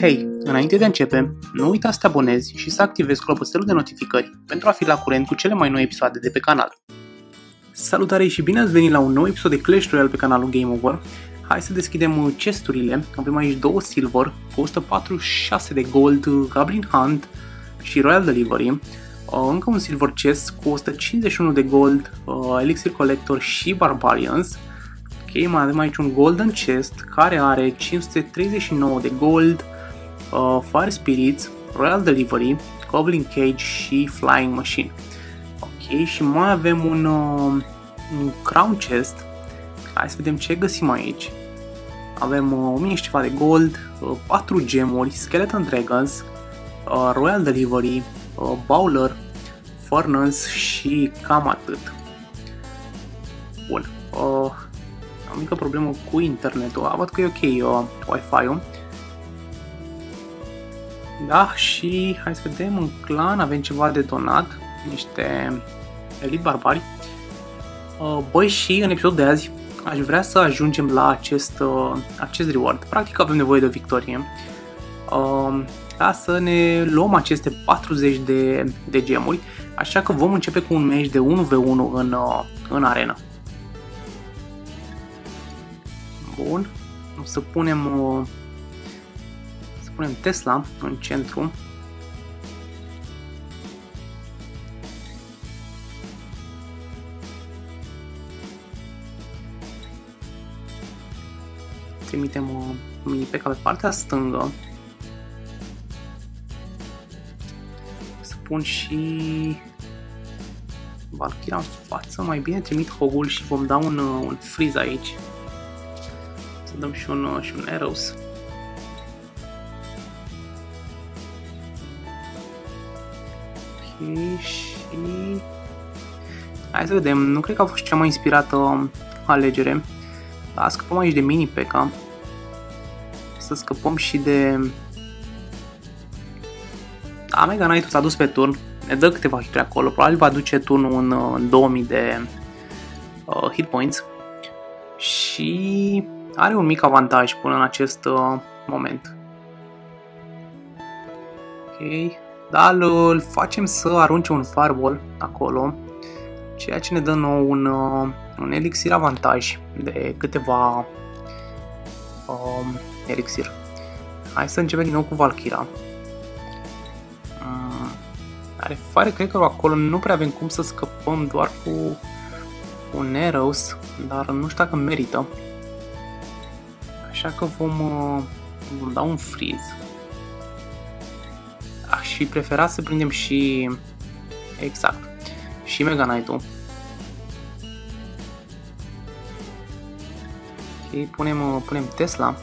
Hei, înainte de a începe, nu uita să te abonezi și să activezi clopoțelul de notificări pentru a fi la curent cu cele mai noi episoade de pe canal. Salutare și bine ați venit la un nou episod de Clash Royale pe canalul Game Over. Hai să deschidem chesturile. Avem aici 2 silver, cu 146 de gold, Goblin Hunt și Royal Delivery. Încă un silver chest cu 151 de gold, Elixir Collector și Barbarians. Ok, mai avem aici un golden chest care are 539 de gold, Fire Spirits, Royal Delivery, Goblin Cage și Flying Machine. Ok, și mai avem un crown chest. Hai să vedem ce găsim aici. Avem 1000 și ceva de gold, 4 gemuri, Skeleton Dragons, Royal Delivery, Bowler, Furnace și cam atât. Bun. Am mică problemă cu internetul. Văd că e ok Wi-Fi-ul. Da, și hai să vedem, în clan avem ceva de donat, niște elite barbari. Băi, și în episodul de azi aș vrea să ajungem la acest reward. Practic avem nevoie de o victorie. Ca să ne luăm aceste 40 de gemuri, așa că vom începe cu un match de 1v1 în arena. Bun, o să punem Tesla în centru. Trimitem mini P.E.K.K.A pe partea stângă. Să pun și Valkyria în față. Mai bine trimit Hogul și vom da un freeze aici. Să dăm și un Arrows. Ok, și hai să vedem. Nu cred că a fost cea mai inspirată alegere. Da, scăpăm aici de mini P.E.K.K.A. Să scăpăm și de... Da, Mega Knight s-a dus pe turn. Ne dă câteva hituri acolo. Probabil va duce turnul în 2000 de hit points. Și are un mic avantaj până în acest moment. Ok. Dar îl facem să arunce un fireball acolo. Ceea ce ne dă nou un elixir avantaj de câteva elixir. Hai să începem din nou cu Valkyria. Are fire cracker acolo, nu prea avem cum să scăpăm, doar cu un Arrows, dar nu știu dacă merită. Așa că vom da un freeze. Aș fi preferat să prindem și... Exact. Și Mega Knight-ul. Ok, punem Tesla.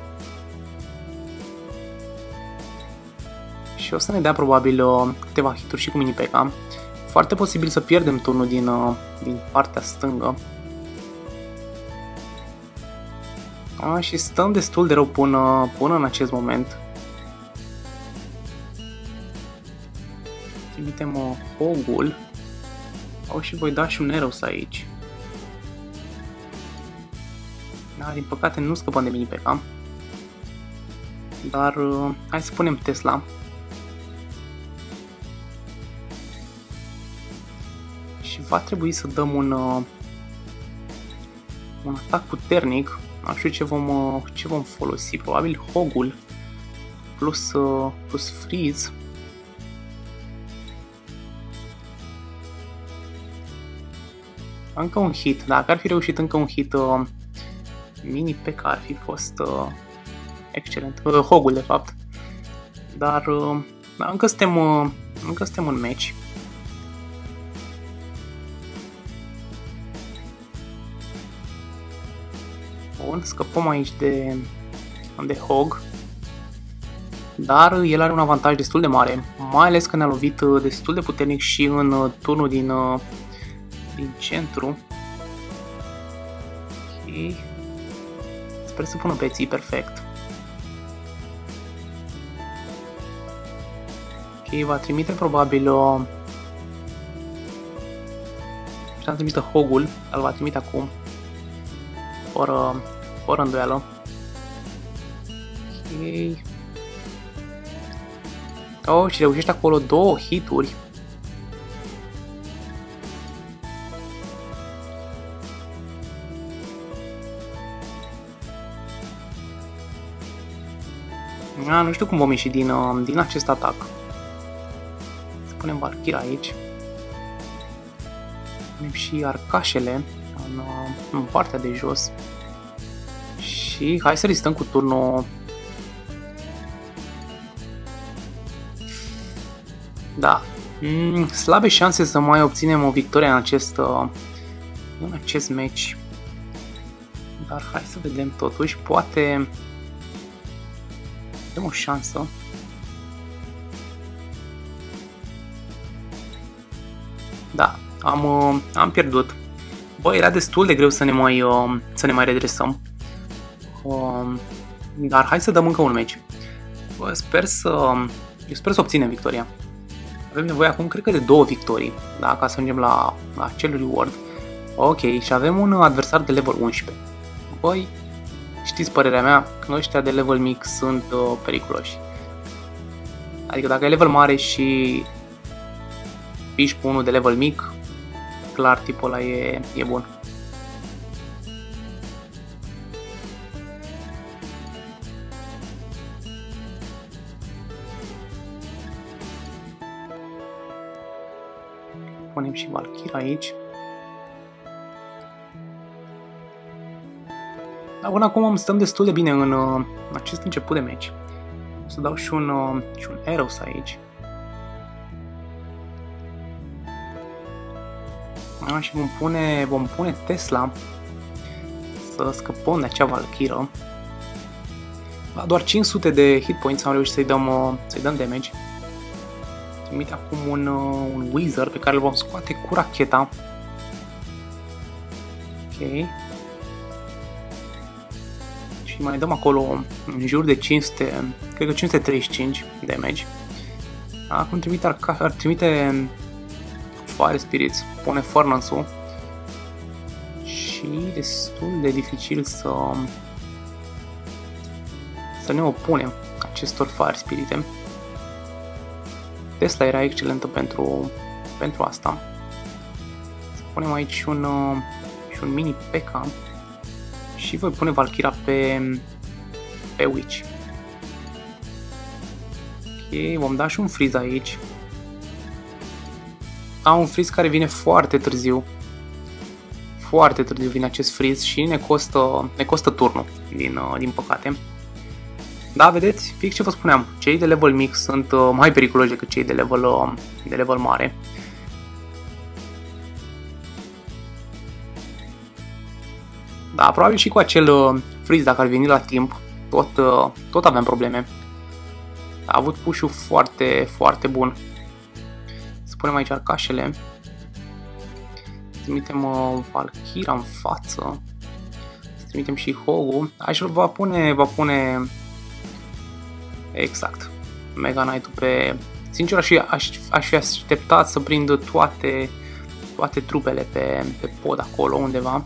Și o să ne dea probabil câteva hituri și cu mini P.E.K.K.A. Foarte posibil să pierdem turnul din partea stângă. Și stăm destul de rău până în acest moment. Trimitem Hogul. Și voi da și un Arrows aici. Da, din păcate nu scăpăm de mini P.E.K.K.A. Dar hai să punem Tesla. Și va trebui să dăm un atac puternic. Nu știu ce vom folosi. Probabil Hogul plus Freeze. Încă un hit. Dacă ar fi reușit încă un hit, mini P.E.K.K.A ar fi fost excelent. Hogul, de fapt. Dar încă suntem în match. Bun, scăpăm aici de Hog. Dar el are un avantaj destul de mare, mai ales că ne-a lovit destul de puternic și în turnul din centru. Ok. Sper să pună peții perfect. Ok, va trimite probabil și-a trimite Hogul, îl va trimite acum. Fără îndoială. Ok. Oh, și reușește acolo 2 hituri. Nu știu cum vom ieși din acest atac. Să punem Valkyra aici. Punem și arcașele în partea de jos. Și hai să riscăm cu turnul. Da. Slabe șanse să mai obținem o victorie în acest match. Dar hai să vedem totuși. Poate avem o șansă. Da, am pierdut. Bă, era destul de greu să ne mai redresăm. Dar hai să dăm încă un match. Bă, eu sper să obținem victoria. Avem nevoie acum, cred că, de 2 victorii, da, ca să ajungem la acel reward. Ok, și avem un adversar de level 11. Băi, știți părerea mea, ăștia de level mic sunt periculoși. Adică dacă ai level mare și piși cu unul de level mic, clar tipul ăla e bun. Punem și Valkyra aici. Dar până acum stăm destul de bine în acest început de match. O să dau și un Eros aici. Și vom pune Tesla să scăpăm de acea Valkyra. La doar 500 de hit points am reușit să-i dăm damage. Trimite acum un Wizard pe care îl vom scoate cu racheta. Ok. Și mai dăm acolo în jur de 500, cred că 535 damage. Acum trimite Fire Spirits, pune Furnace-ul. Și destul de dificil să ne opunem acestor Fire Spirite. Tesla era excelentă pentru asta. Să punem aici și un mini P.E.K.K.A. și voi pune Valkyra pe Witch. Ok, vom da și un freeze aici. Un freeze care vine foarte târziu. Foarte târziu vine acest freeze și ne costă turnul, din păcate. Da, vedeți? Fix ce vă spuneam. Cei de level mic sunt mai periculoși decât cei de level mare. Da, probabil și cu acel freeze, dacă ar veni la timp, tot aveam probleme. A avut push-ul foarte, foarte bun. Să punem aici arcașele. Trimitem Valkyra în față. Trimitem și Hogu. Aici va pune exact Mega Knight-ul pe... Sincer, aș fi așteptat să prindă toate trupele pe pod acolo undeva.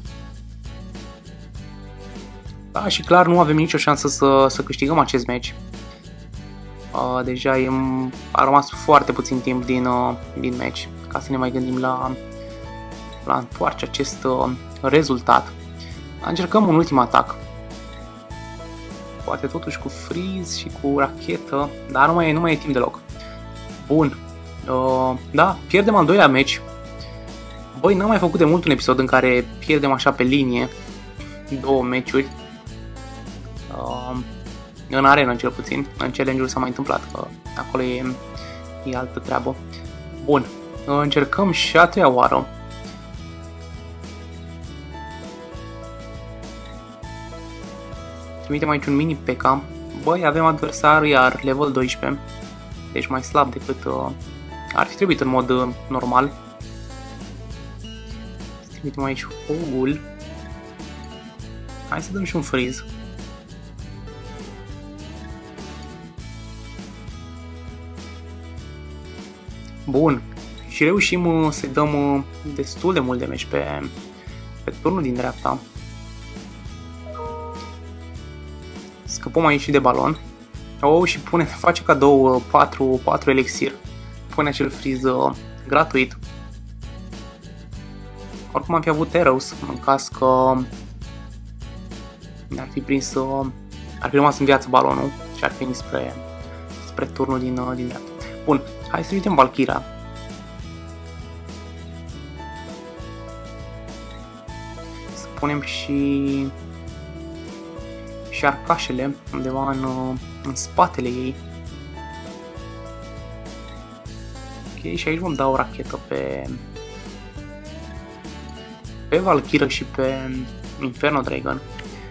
Da, și clar nu avem nicio șansă să câștigăm acest match. Deja a rămas foarte puțin timp din match ca să ne mai gândim la întoarce acest rezultat. Încercăm un ultim atac. Poate totuși cu freeze și cu rachetă, dar nu mai e timp deloc. Bun. Da, pierdem al doilea match. Băi, n-am mai făcut de mult un episod în care pierdem așa pe linie 2 meciuri. În arena cel puțin. În challenge-uri s-a mai întâmplat, că acolo e altă treabă. Bun. Încercăm și a treia oară. Trimitem aici un mini P.E.K.K.A. Băi, avem adversar iar level 12. Deci mai slab decât ar fi trebuit în mod normal. Trimitem aici Hogul. Hai să dăm și un freeze. Bun. Și reușim să dăm destul de mult damage pe turnul din dreapta. Scăpăm aici și de balon. Oh, și face cadou 4 elixir. Pune acel freeze gratuit. Oricum am fi avut Arrows în caz că ar fi prins, ar fi rămas în viață balonul și ar fi venit spre turnul din dreapta. Bun, hai să vedem Valkyria. Să punem și arcașele undeva în spatele ei. Ok, și aici vom da o rachetă pe Valkyria și pe Inferno Dragon.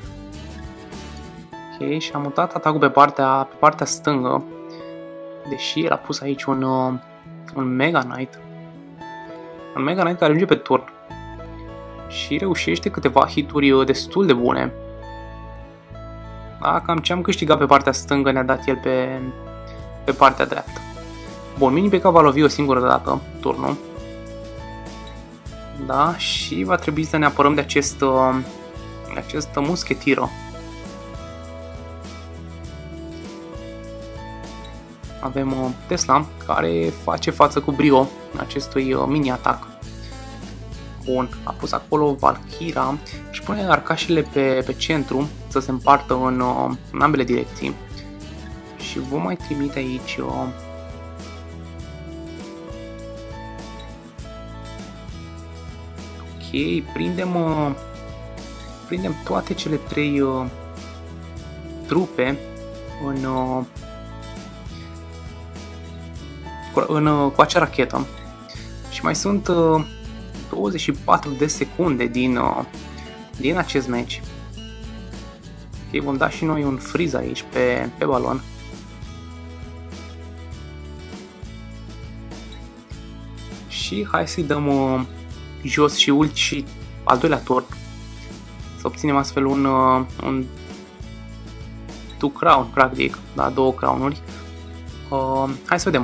Ok, și am mutat atacul pe partea stângă, deși era pus aici un Mega Knight. Un Mega Knight care ajunge pe turn și reușește câteva hituri destul de bune. Da, cam ce am câștigat pe partea stângă ne-a dat el pe partea dreaptă. Bun, mini PK va lovi o singură dată turnul. Da, și va trebui să ne apărăm de acest muschetiră. Avem Tesla care face față cu brio acestui mini-atac. Bun, a pus acolo Valkyria și pune arcașele pe centru să se împartă în ambele direcții. Și vom mai trimite aici ok, prindem toate cele 3 trupe cu acea rachetă. Și mai sunt 24 de secunde din acest match. Ok, vom da și noi un freeze aici pe balon. Și hai să-i dăm jos și ult și al doilea turn. Să obținem astfel un 2 crown, practic, da, 2 crownuri. Hai să vedem.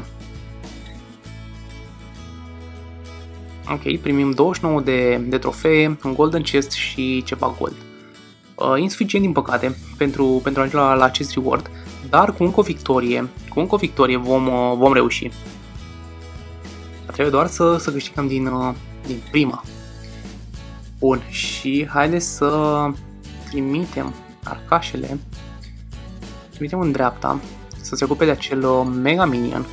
Ok, primim 29 de trofee, un golden chest și ceva gold. Insuficient din păcate pentru a ajunge la acest reward, dar cu încă o victorie vom reuși. Trebuie doar să câștigăm din prima. Bun, și haideți să trimitem arcașele. Trimitem în dreapta să se ocupe de acel mega minion.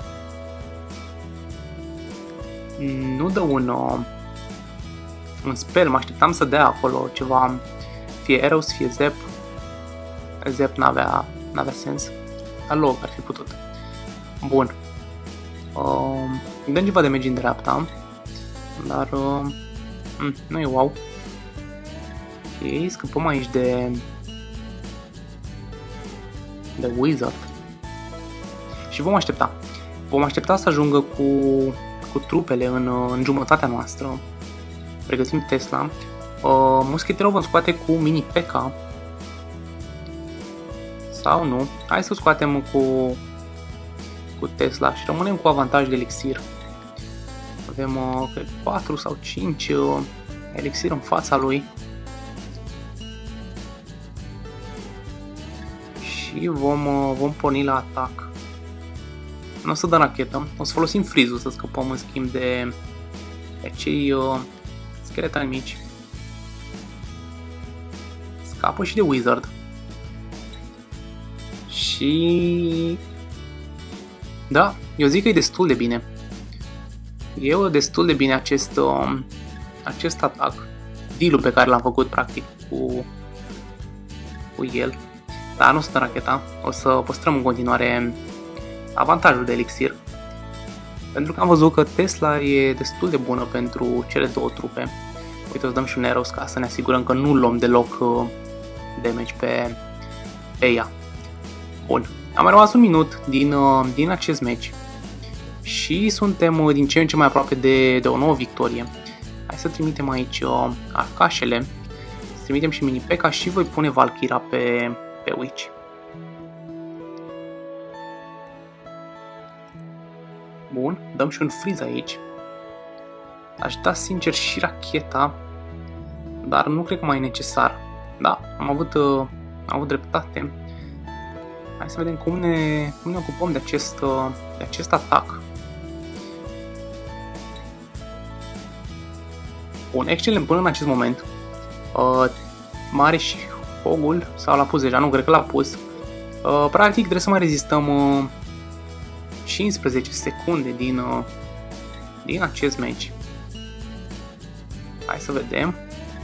Nu dă un spell, mă așteptam să dea acolo ceva, fie Arrows, fie Zep. Zep n-avea sens, dar Log ar fi putut. Bun. Dăm ceva damage în dreapta, dar nu e wow. Ok, scăpăm aici de Wizard. Și vom aștepta. Vom aștepta să ajungă cu trupele în jumătatea noastră. Pregătim Tesla. Muscheterul vom scoate cu mini P.K. Sau nu. Hai să scoatem cu Tesla și rămânem cu avantaj de elixir. Avem cred 4 sau 5 elixir în fața lui. Și vom porni la atac. Nu o să dăm rachetă, o să folosim freeze-ul să scăpăm în schimb de acei scheletani mici. Scapă și de Wizard. Și da, eu zic că e destul de bine. E destul de bine acest atac. Deal-ul pe care l-am făcut practic cu el. Dar nu o să dăm racheta, o să păstrăm în continuare avantajul de elixir. Pentru că am văzut că Tesla e destul de bună pentru cele două trupe. Uite, o să dăm și un Arrows ca să ne asigurăm că nu luăm deloc damage pe ea. Bun, am mai rămas un minut din acest match și suntem din ce în ce mai aproape de o nouă victorie. Hai să trimitem aici arcașele, să trimitem și mini P.K. și voi pune Valkyria pe Witch. Bun, dăm și un freeze aici. Aș da sincer și racheta, dar nu cred că mai e necesar. Da, am avut dreptate. Hai să vedem cum ne ocupăm de acest atac. Bun, excelent până în acest moment. Mare și Hogul, sau l-a pus deja, nu cred că l-a pus. Practic trebuie să mai rezistăm 15 secunde din acest match. Hai să vedem.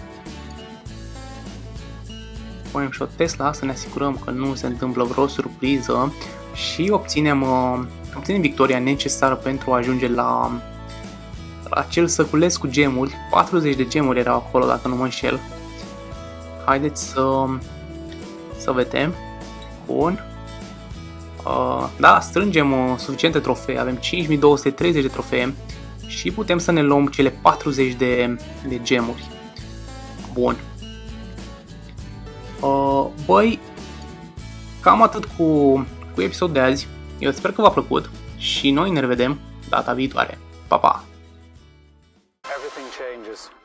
Punem și o Tesla să ne asigurăm că nu se întâmplă vreo surpriză și obținem victoria necesară pentru a ajunge la acel săculeț cu gemuri. 40 de gemuri erau acolo, dacă nu mă înșel. Haideți să vedem. Bun. Da, strângem suficiente trofee. Avem 5230 de trofee și putem să ne luăm cele 40 de gemuri. Bun. Băi, cam atât cu episodul de azi. Eu sper că v-a plăcut și noi ne revedem data viitoare. Pa, pa! Everything changes.